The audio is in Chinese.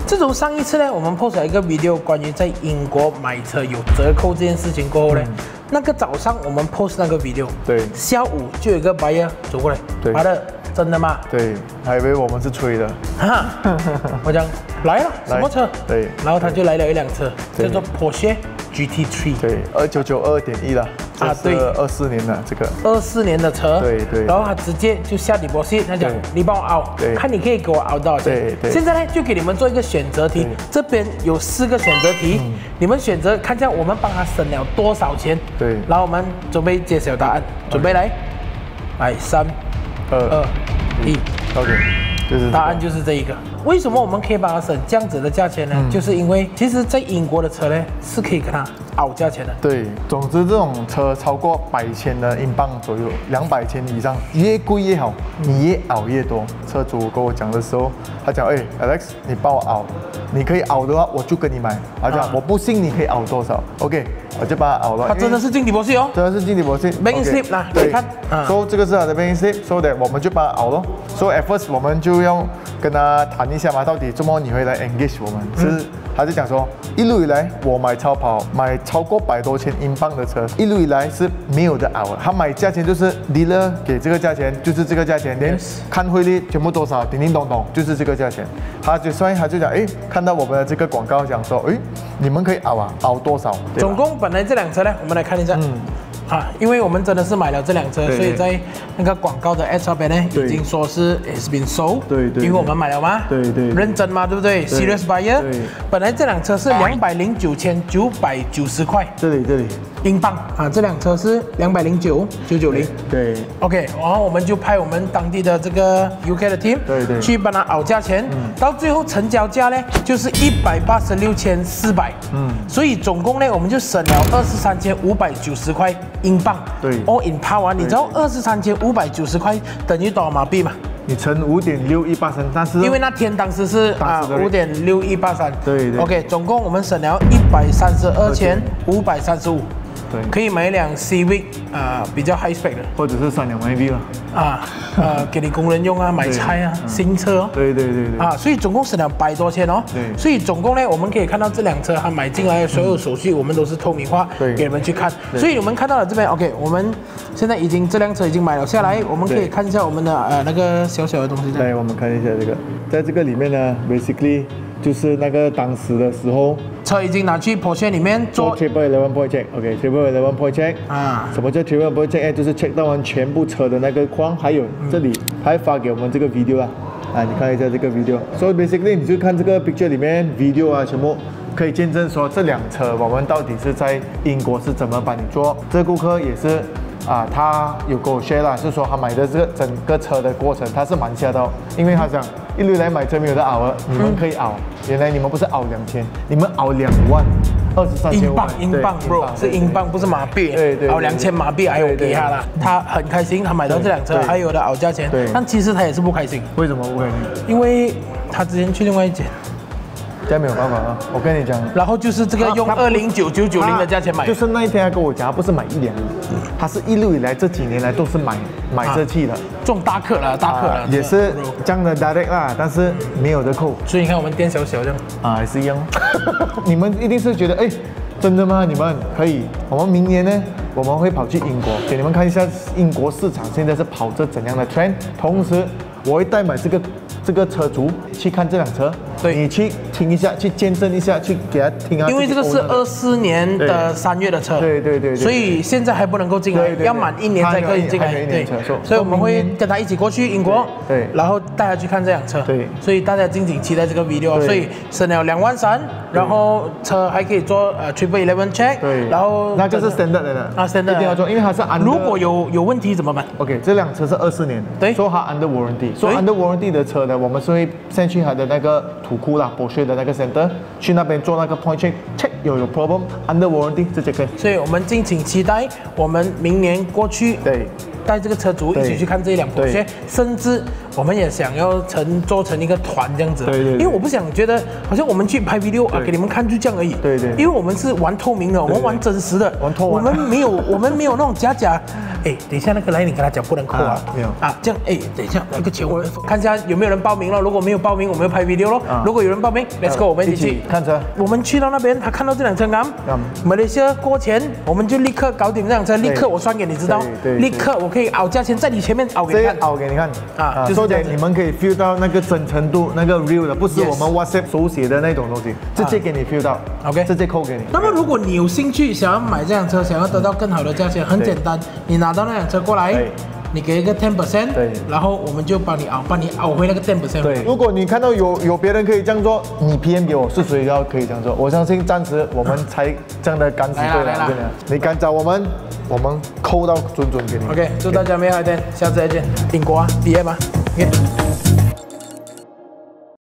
自从上一次呢，我们 post 了一个 video 关于在英国买车有折扣这件事情过后呢，那个早上我们 post 那个 video， 对， 下午就有一个 buyer 走过来， 对， 妈的，真的吗？ 对，还以为我们是吹的， 哈，我讲来了，什么车？ 对， 然后他就来了一辆车，叫做 Porsche GT3， 对，2992点1了。啊，对，24年的这个 ，24年的车， 对对， 然后他直接就下 deposit， 他讲你帮我熬，看你可以给我熬多少钱。 对， 现在呢就给你们做一个选择题，这边有4个选择题，你们选择看一下我们帮他省了多少钱。 对， 然后我们准备揭晓答案，准备来，3、2、1 ，OK， 就是答案就是这一个。为什么我们可以帮他省这样子的价钱呢？就是因为其实，在英国的车呢是可以跟他熬价钱的。 对，总之这种车超过100千的英镑左右，200千以上，越贵越好，你越熬越多。车主跟我讲的时候，他讲，哎 ，Alex， 你帮我熬，你可以熬的话，我就跟你买。他讲，我不信你可以熬多少 ，OK， 我就帮他熬了。 他真的是进deposit哦， 真的是进deposit。 bank slip 啦，你看， 所以这个是他的 bank slip，so that 我们就帮他熬咯。所以 at first 我们就要跟他谈一下嘛，到底怎么你会来 engage 我们？是，他就讲说，一路以来我买超过100多千英镑的车，一路以来是没有的熬的。他买价钱就是 dealer 给这个价钱，就是这个价钱，连看汇率全部多少，叮叮咚咚就是这个价钱。所以他就讲，哎，看到我们的这个广告讲说，哎，你们可以熬啊，熬多少？ 总共本来这辆车呢，我们来看一下。因为我们真的是买了这辆车，所以在那个广告的 ad 上边呢，已经说是 has been sold， 对，因为我们买了嘛，对，认真嘛，对不对 ？Serious buyer， 本来这辆车是209,990块，这里英镑啊，这辆车是209,990，对 ，OK， 然后我们就派我们当地的这个 UK 的 team， 对，去帮他熬价钱，到最后成交价呢就是186,400，所以总共呢我们就省了23,590块英镑，对 ，all in power 啊，你知道23,590块等于多少马币吗？ 你乘5.6183，但是因为那天当时是5.6183，对，OK， 总共我们省了132,535。对，可以买一辆 Civic 比较 high spec 的， 或者是3辆 MV 了给你工人用啊，买菜啊，新车哦。对，所以总共省了100多千哦。对，所以总共呢，我们可以看到这辆车它买进来的所有手续，我们都是透明化给你们去看。所以你们看到了这边 ，OK， 我们现在这辆车已经买了下来，我们可以看一下我们的那个小小的东西。 来，我们看一下这个，在这个里面呢 ，basically 就是那个当时的时候。 车已经拿去 Porsche 里面做 Triple 11 point check，OK，Triple 11 point check 什么叫 Triple 11 point check？ 就是 check 到完全部车的那个框，还有这里他还发给我们这个 video 啦，你看一下这个 video。所以 basically 你就看这个 picture 里面 video 啊，全部可以见证说这辆车我们到底是在英国是怎么帮你做。这个顾客也是。他有跟我 share 啦，是说他买的这个整个车的过程，他是蛮吓到，因为他讲一路来买车没有得熬了，你们可以熬，原来你们不是熬2000，你们熬2万23,500 英镑 bro， 是英镑不是马币，对，熬2000马币还有给他啦，他很开心，他买到这辆车还有的熬价钱，但其实他也是不开心， 为什么不开心？ 因为他之前去另外一间。 这没有办法啊！我跟你讲， 然后就是这个用209,990的价钱买， 就是那一天他跟我讲，他不是买1辆，他是一路以来这几年来都是买这气的， 这种大客了， 也是这样的 direct 啦，但是没有的扣。 所以你看我们店小小这样也是一样。你们一定是觉得，哎，真的吗？你们可以，我们明年呢，我们会跑去英国，给你们看一下英国市场现在是跑着怎样的 trend， 同时我会带买这个车主去看这辆车，对，你去听一下，去见证一下，去给他听啊。 因为这个是24年的3月的车，对，所以现在还不能够进来，要满1年才可以进来。对，所以我们会跟他一起过去英国，对，然后带他去看这辆车，对，所以大家敬请期待这个 video。所以省了2万3，然后车还可以做Triple 11 check， 对，然后那就是 standard 的，standard 一定要做，因为它是 under。 如果有问题怎么办 ？OK， 这辆车是24年，对，说它 under warranty， 说 under warranty 的车呢，我们是会先去它的那个土库啦，Porsche 的那个 center， 去那边做那个 point check 有 problem under warranty 直接可以。 所以我们敬请期待，我们明年过去对。 带这个车主一起去看这一辆Porsche，甚至我们也想要做成一个团这样子。对。因为我不想觉得好像我们去拍 video 啊给你们看就这样而已。对。因为我们是玩透明的，我们玩真实的。我们没有那种假。哎，等一下那个来，你跟他讲不能扣啊。没有。啊，这样哎，等一下那个钱我看一下有没有人报名了。如果没有报名，我们就拍 video 咯。如果有人报名 ，Let's go， 我们一起去看车。 我们去到那边，他看到这辆车啊，马来西亚过前，我们就立刻搞定这辆车，立刻我算给你知道，立刻我可以熬价钱在你前面熬给你看， 熬给你看啊，就是这样，你们可以 feel 到那个真诚度，那个 real 的，不是我们 WhatsApp 手写的那种东西，直接给你 feel 到 ，OK， 直接扣给你。 那么如果你有兴趣想要买这辆车，想要得到更好的价钱，很简单，你拿到那辆车过来。你给一个 10%， 对，然后我们就帮你熬回那个 10%。 对，如果你看到有别人可以这样做，你 PM 给我，是谁要可以这样做？我相信暂时我们才这样的敢死队了，真的。你敢找我们扣到准给你。 OK， 祝大家美好一天，下次再见。英国啊，DM啊 ，OK。